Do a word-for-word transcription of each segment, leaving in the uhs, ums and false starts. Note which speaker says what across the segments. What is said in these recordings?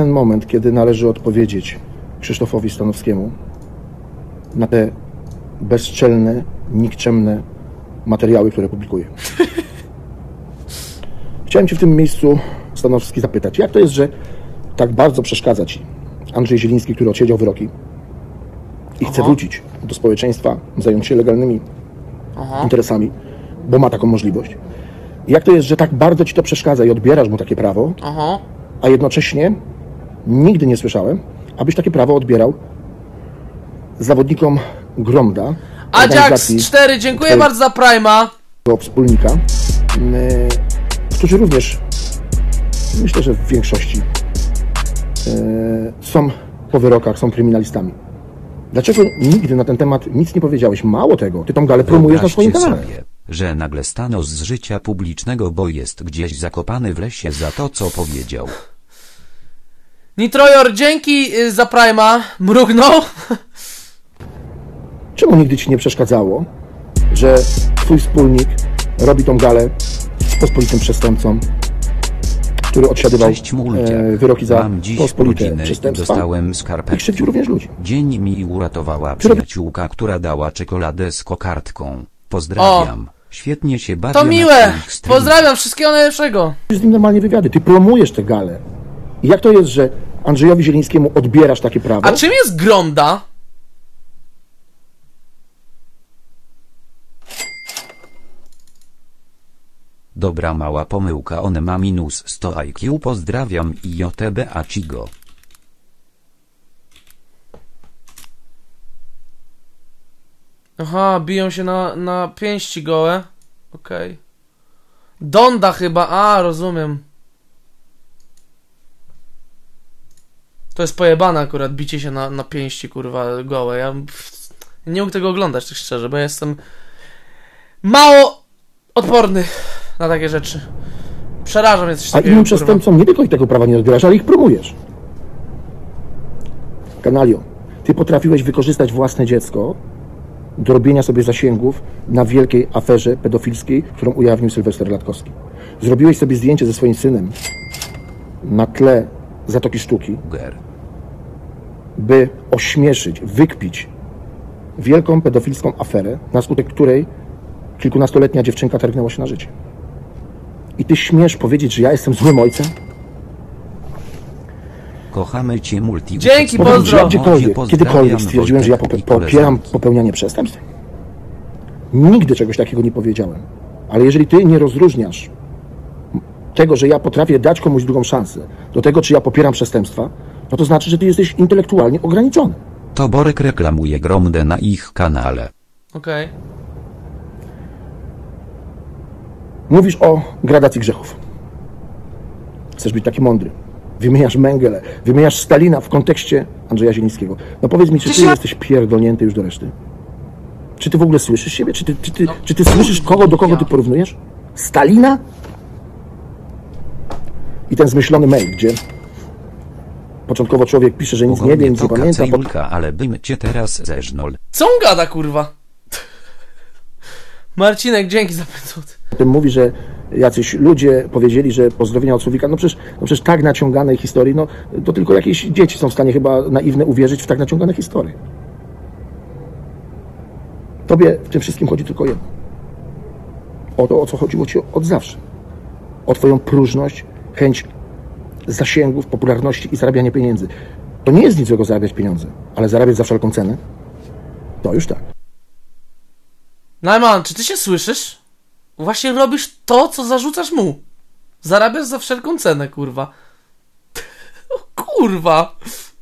Speaker 1: ten moment, kiedy należy odpowiedzieć Krzysztofowi Stanowskiemu na te bezczelne, nikczemne materiały, które publikuje. Chciałem cię w tym miejscu, Stanowski, zapytać, jak to jest, że tak bardzo przeszkadza ci Andrzej Zieliński, który odsiedział wyroki i chce Aha. wrócić do społeczeństwa, zająć się legalnymi Aha. interesami, bo ma taką możliwość. Jak to jest, że tak bardzo ci to przeszkadza i odbierasz mu takie prawo, Aha. a jednocześnie nigdy nie słyszałem, abyś takie prawo odbierał zawodnikom Gromda.
Speaker 2: Ajax cztery, dziękuję bardzo za Prima.
Speaker 1: Wspólnika, yy, którzy również, myślę, że w większości yy, są po wyrokach, są kryminalistami. Dlaczego nigdy na ten temat nic nie powiedziałeś? Mało tego, ty tą galę promujesz na swoim kanale.
Speaker 3: Sobie, że nagle stanął z życia publicznego, bo jest gdzieś zakopany w lesie za to, co powiedział.
Speaker 2: Nitrojor, dzięki za Prima. Mrugnął.
Speaker 1: Czemu nigdy ci nie przeszkadzało, że twój wspólnik robi tą galę z pospolitym przestępcą, który odsiadywał e, wyroki za pospolite przestępstwa
Speaker 3: dostałem skarpetki.
Speaker 1: I krzywdził również ludzi.
Speaker 3: Dzień mi uratowała przyjaciółka, która dała czekoladę z kokardką. Pozdrawiam. O, świetnie się bawię.
Speaker 2: To miłe! Pozdrawiam, wszystkiego najlepszego.
Speaker 1: Z nim normalnie wywiady, ty promujesz tę galę. I jak to jest, że Andrzejowi Zielińskiemu odbierasz takie prawo?
Speaker 2: A czym jest Gromda?
Speaker 3: Dobra, mała pomyłka, on ma minus sto I Q, pozdrawiam i J T B A Cigo.
Speaker 2: Aha, biją się na, na pięści gołe. Okej. Okay. Donda chyba, a rozumiem. To jest pojebane akurat, bicie się na, na pięści, kurwa, gołe. Ja pff, nie mógł tego oglądać, tak szczerze, bo ja jestem mało odporny na takie rzeczy. Przeraża mnie coś
Speaker 1: A
Speaker 2: takiego,
Speaker 1: innym przestępcom nie tylko i tego prawa nie odbierasz, ale ich promujesz. Kanalio, ty potrafiłeś wykorzystać własne dziecko do robienia sobie zasięgów na wielkiej aferze pedofilskiej, którą ujawnił Sylwester Latkowski. Zrobiłeś sobie zdjęcie ze swoim synem na tle Zatoki Sztuki, by ośmieszyć, wykpić wielką pedofilską aferę, na skutek której kilkunastoletnia dziewczynka targnęła się na życie. I ty śmiesz powiedzieć, że ja jestem złym ojcem?
Speaker 3: Kochamy cię, multi.
Speaker 2: Dzięki, pozdro!
Speaker 1: Gdziekolwiek, kiedykolwiek stwierdziłem, że ja popieram popełnianie przestępstw? Nigdy czegoś takiego nie powiedziałem. Ale jeżeli ty nie rozróżniasz tego, że ja potrafię dać komuś drugą szansę, do tego, czy ja popieram przestępstwa, no to znaczy, że ty jesteś intelektualnie ograniczony.
Speaker 3: To Borek reklamuje Gromdę na ich kanale.
Speaker 2: Okej. Okay.
Speaker 1: Mówisz o gradacji grzechów. Chcesz być taki mądry. Wymieniasz Mengele, wymieniasz Stalina w kontekście Andrzeja Zielińskiego. No powiedz mi, czy ty jesteś pierdolnięty już do reszty? Czy ty w ogóle słyszysz siebie? Czy ty, czy ty, no, czy ty słyszysz kogo, do kogo ty porównujesz? Stalina? I ten zmyślony mail, gdzie początkowo człowiek pisze, że nic nie wie, nic nie pamięta.
Speaker 3: Pod... ale bym cię teraz zeżnął.
Speaker 2: Co on gada, kurwa? Marcinek, dzięki za pięćset.
Speaker 1: Potem mówi, że jacyś ludzie powiedzieli, że pozdrowienia od Słowika, no przecież, no przecież tak naciąganej historii, no to tylko jakieś dzieci są w stanie chyba naiwne uwierzyć w tak naciągane historie. Tobie w tym wszystkim chodzi tylko jedno. O to, o co chodziło ci od zawsze. O twoją próżność, chęć zasięgów, popularności i zarabiania pieniędzy. To nie jest nic złego zarabiać pieniądze, ale zarabiać za wszelką cenę, to już tak.
Speaker 2: Najman, czy ty się słyszysz? Właśnie robisz to, co zarzucasz mu. Zarabiasz za wszelką cenę, kurwa. O, kurwa.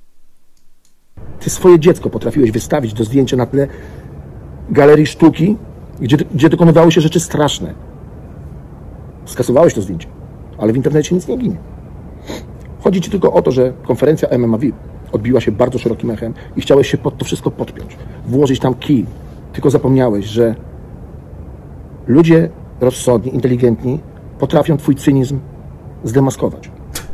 Speaker 1: Ty swoje dziecko potrafiłeś wystawić do zdjęcia na tle galerii sztuki, gdzie, gdzie dokonywały się rzeczy straszne. Skasowałeś to zdjęcie, ale w internecie nic nie ginie. Chodzi ci tylko o to, że konferencja M M A V I P odbiła się bardzo szerokim echem i chciałeś się pod to wszystko podpiąć, włożyć tam kij. Tylko zapomniałeś, że ludzie rozsądni, inteligentni potrafią twój cynizm zdemaskować.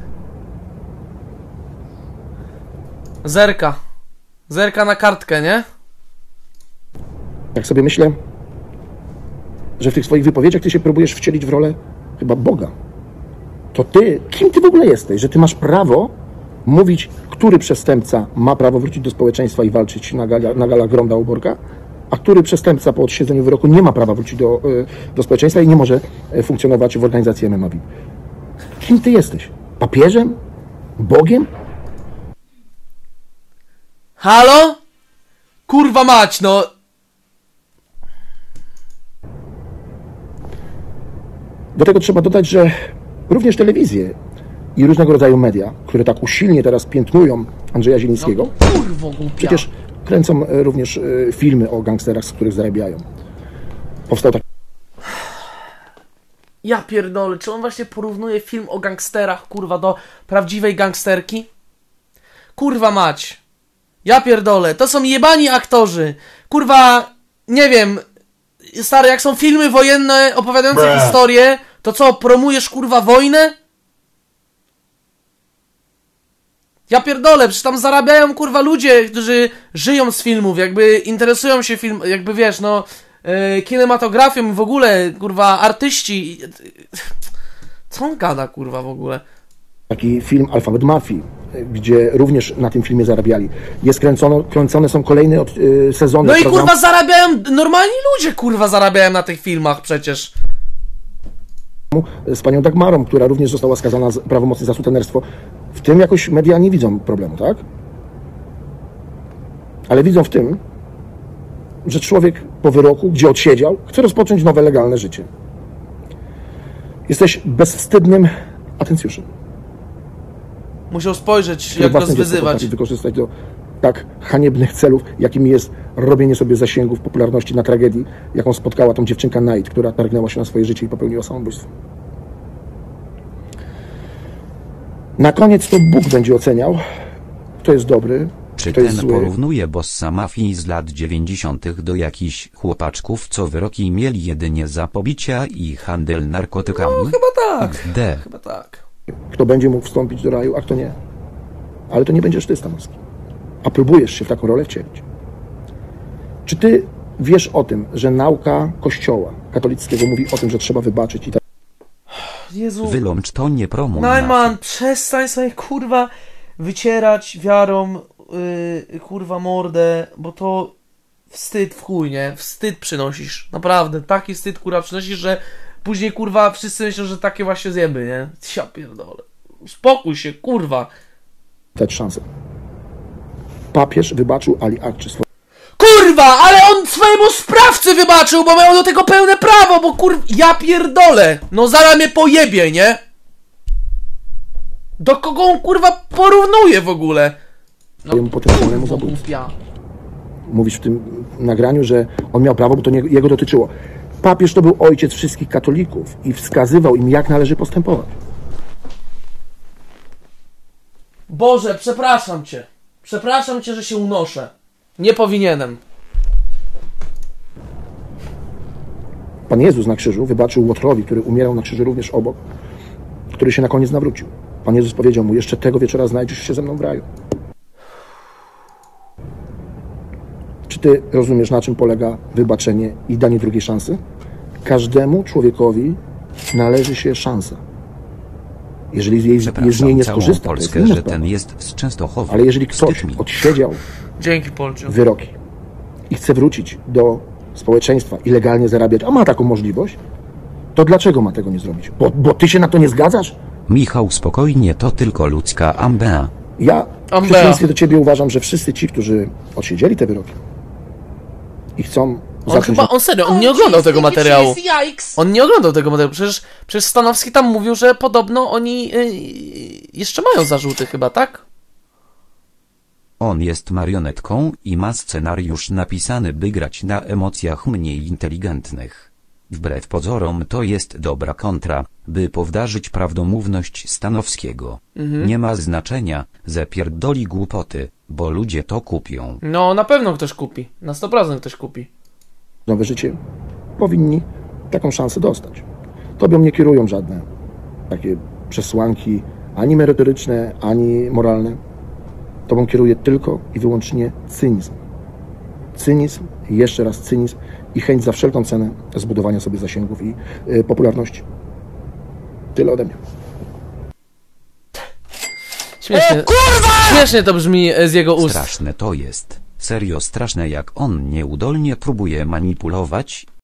Speaker 2: Zerka. Zerka na kartkę, nie?
Speaker 1: Jak sobie myślę, że w tych swoich wypowiedziach ty się próbujesz wcielić w rolę chyba Boga. To ty, kim ty w ogóle jesteś, że ty masz prawo mówić, który przestępca ma prawo wrócić do społeczeństwa i walczyć na, gala, na galach Gronda Uborka, a który przestępca po odsiedzeniu wyroku nie ma prawa wrócić do, do społeczeństwa i nie może funkcjonować w organizacji M M A V I P. Kim ty jesteś? Papieżem? Bogiem?
Speaker 2: Halo? Kurwa mać, no!
Speaker 1: Do tego trzeba dodać, że również telewizje i różnego rodzaju media, które tak usilnie teraz piętnują Andrzeja Zielińskiego,
Speaker 2: No, kurwo głupia.
Speaker 1: przecież kręcą również filmy o gangsterach, z których zarabiają. Powstał taki...
Speaker 2: Ja pierdolę, czy on właśnie porównuje film o gangsterach, kurwa, do prawdziwej gangsterki? Kurwa mać. Ja pierdolę, to są jebani aktorzy. Kurwa, nie wiem, stary, jak są filmy wojenne opowiadające Bre. historię, to co, promujesz kurwa wojnę? Ja pierdolę, przecież tam zarabiają kurwa ludzie, którzy żyją z filmów, jakby interesują się film, jakby wiesz, no, yy, kinematografią i w ogóle, kurwa, artyści. Co on gada, kurwa, w ogóle?
Speaker 1: Taki film Alfabet Mafii, gdzie również na tym filmie zarabiali. Jest kręcono, kręcone są kolejne od, yy, sezony.
Speaker 2: No i
Speaker 1: program...
Speaker 2: kurwa zarabiają, normalni ludzie kurwa zarabiają na tych filmach przecież.
Speaker 1: Z panią Dagmarą, która również została skazana prawomocnie za sutenerstwo. W tym jakoś media nie widzą problemu, tak? Ale widzą w tym, że człowiek po wyroku, gdzie odsiedział, chce rozpocząć nowe, legalne życie. Jesteś bezwstydnym atencjuszem.
Speaker 2: Musiał spojrzeć, jak go zwyzywać.
Speaker 1: Wykorzystać do tak haniebnych celów, jakimi jest robienie sobie zasięgów popularności na tragedii, jaką spotkała tą dziewczynka Night, która targnęła się na swoje życie i popełniła samobójstwo. Na koniec to Bóg będzie oceniał, kto jest dobry,
Speaker 3: Czy
Speaker 1: kto jest
Speaker 3: ten
Speaker 1: zły.
Speaker 3: porównuje bossa mafii z lat dziewięćdziesiątych do jakichś chłopaczków, co wyroki mieli jedynie za pobicia i handel narkotykami?
Speaker 2: No chyba tak,
Speaker 3: D.
Speaker 2: chyba tak.
Speaker 1: Kto będzie mógł wstąpić do raju, a kto nie. Ale to nie będziesz ty, Stanowski. A próbujesz się w taką rolę wcielić. Czy ty wiesz o tym, że nauka Kościoła katolickiego mówi o tym, że trzeba wybaczyć i tak?
Speaker 2: Jezu.
Speaker 3: Wyłącz to, nie promuj.
Speaker 2: Najman, przestań sobie kurwa wycierać wiarą yy, kurwa mordę, bo to wstyd w chuj, nie? Wstyd przynosisz. Naprawdę, taki wstyd kurwa przynosisz, że później kurwa wszyscy myślą, że takie właśnie zjeby, nie? Ja pierdolę. Uspokój się, kurwa.
Speaker 1: Dać szansę. Papież wybaczył Ali Akczy swoje.
Speaker 2: Kurwa, ale on swojemu sprawcy wybaczył, bo miał do tego pełne prawo, bo kurwa, ja pierdolę. No zaraz mnie pojebie, nie? Do kogo on kurwa porównuje w ogóle?
Speaker 1: No, potencjalnemu zabójcy. Mówisz w tym nagraniu, że on miał prawo, bo to nie, jego dotyczyło. Papież to był ojciec wszystkich katolików i wskazywał im, jak należy postępować.
Speaker 2: Boże, przepraszam cię. Przepraszam cię, że się unoszę. Nie powinienem.
Speaker 1: Pan Jezus na krzyżu wybaczył Łotrowi, który umierał na krzyżu również obok, który się na koniec nawrócił. Pan Jezus powiedział mu, jeszcze tego wieczora znajdziesz się ze mną w raju. Czy ty rozumiesz, na czym polega wybaczenie i danie drugiej szansy? Każdemu człowiekowi należy się szansa. Jeżeli z, jej, z niej nie skorzysta,
Speaker 3: Polskę,
Speaker 1: to jest
Speaker 3: że ten jest z Częstochowy.
Speaker 1: Ale jeżeli ktoś odsiedział
Speaker 2: Dzięki, Polciu.
Speaker 1: wyroki i chce wrócić do społeczeństwa i legalnie zarabiać, a ma taką możliwość, to dlaczego ma tego nie zrobić? Bo, bo ty się na to nie zgadzasz?
Speaker 3: Michał, spokojnie, to tylko ludzka ambea.
Speaker 1: Ja w przeciwieństwie do ciebie uważam, że wszyscy ci, którzy odsiedzieli te wyroki i chcą
Speaker 2: On
Speaker 1: zacząć...
Speaker 2: chyba, on serio, on nie oglądał tego materiału. On nie oglądał tego materiału. Przecież, przecież Stanowski tam mówił, że podobno oni yy, jeszcze mają zarzuty chyba, tak?
Speaker 3: On jest marionetką i ma scenariusz napisany, by grać na emocjach mniej inteligentnych. Wbrew pozorom to jest dobra kontra, by powdarzyć prawdomówność Stanowskiego. Mhm. Nie ma znaczenia, zapierdoli głupoty, bo ludzie to kupią.
Speaker 2: No, na pewno ktoś kupi. Na sto procent ktoś kupi.
Speaker 1: Nowe życie powinni taką szansę dostać. Tobą nie kierują żadne takie przesłanki, ani merytoryczne, ani moralne. Tobą kieruje tylko i wyłącznie cynizm. Cynizm, jeszcze raz cynizm i chęć za wszelką cenę zbudowania sobie zasięgów i y, popularności. Tyle ode mnie.
Speaker 2: Śmiesznie, śmiesznie to brzmi z jego ust.
Speaker 3: Straszne to jest. Serio straszne, jak on nieudolnie próbuje manipulować